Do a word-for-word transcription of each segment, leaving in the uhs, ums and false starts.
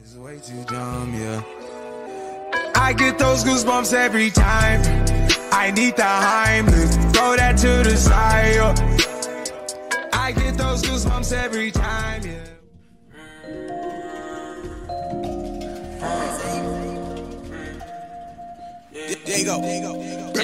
It's way too dumb, yeah. I get those goosebumps every time. I need the Heimlich, throw that to the side, yeah. I get those goosebumps every time, yeah. There you go. There you go.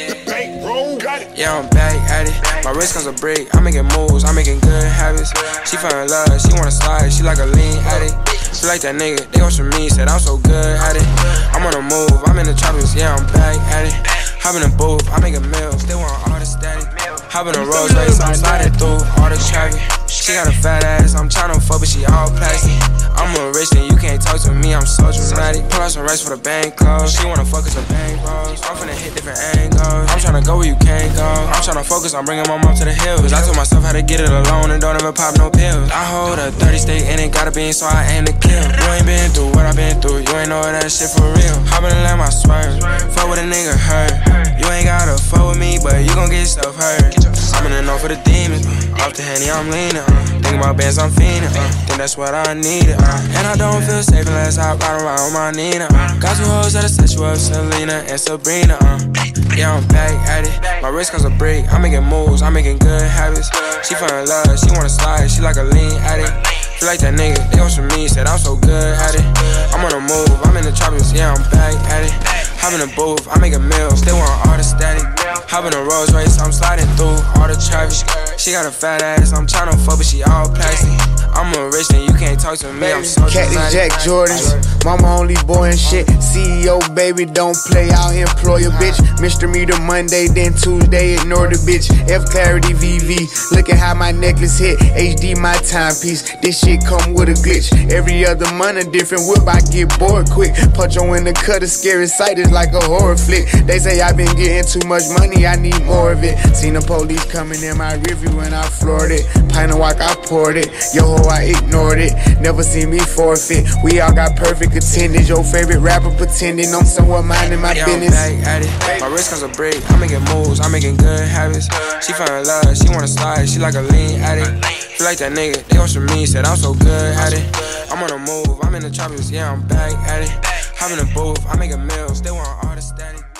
Yeah, I'm back at it. My wrist comes a break. I'm making moves. I'm making good habits. She fell in love. She wanna slide. She like a lean addict. She like that nigga. They want from me. Said I'm so good at it. I'm on the move. I'm in the tropics. Yeah, I'm back at it. Hop in the booth. I make a meal. Still want all the static. Hop in the Rolls Royce. I'm sliding through all the traffic. She got a fat ass. I'm tryna fuck, but she all plastic. I'm a rich and you can't talk to me. I'm so dramatic. Pull out some racks for the bank close. She wanna fuck us a bank rolls. I'm finna hit different angles. I'm tryna go where you can't go. I'm tryna focus on bringing my mom to the hills. I told myself how to get it alone and don't ever pop no pills. I hold a thirty state and it gotta be, so I aim to kill. You ain't been through what I been through. You ain't know that shit for real. Hop in the lamb, I swerve. Fuck with a nigga hurt. You ain't gotta fuck with me, but you gon' get stuff hurt. I'm in the know for the demons. Off the Henny, I'm leaning. Uh. Think about bands, I'm fiending. Uh. Think that's what I needed. Uh. And I don't feel safe unless I ride around with my Nina. Uh. Got two hoes that'll set you up, Selena and Sabrina. Uh. Yeah, I'm back at it. My wrist comes a break. I'm making moves. I'm making good habits. She fell in love. She wanna slide. She like a lean addict. She like that nigga. They want from me. Said I'm so good at it. I'm on the move. I'm in the tropics. Yeah, I'm back at it. Hop in the booth. I make a meal. Still want all the static. Hop in the Rolls Royce. I'm sliding through all the traffic. She got a fat ass. I'm tryna fuck, but she all plastic. I'm a rich and you can't talk to me. I'm so Cactus Jack Jordans, mama only boy and shit. C E O baby, don't play, I'll employ a bitch. Mister Meter Monday, then Tuesday, ignore the bitch. F Clarity V V, look at how my necklace hit. H D my timepiece, this shit come with a glitch. Every other month a different whip, I get bored quick. Punch on in the cut, a scary sight is like a horror flick. They say I've been getting too much money, I need more of it. Seen the police coming in my review and I floored it. Pint of walk, I poured it. Yo, I ignored it, never seen me forfeit. We all got perfect attendance. Your favorite rapper pretending I'm somewhat minding my yeah, business. I'm back at it. My wrist comes a break. I'm making moves. I'm making good habits. She fell in love. She wanna slide. She like a lean addict. She like that nigga. They want from me. Said I'm so good at it. I'm on the move. I'm in the tropics. Yeah, I'm back at it. Hop in the booth. I make a meal. Still want all the static.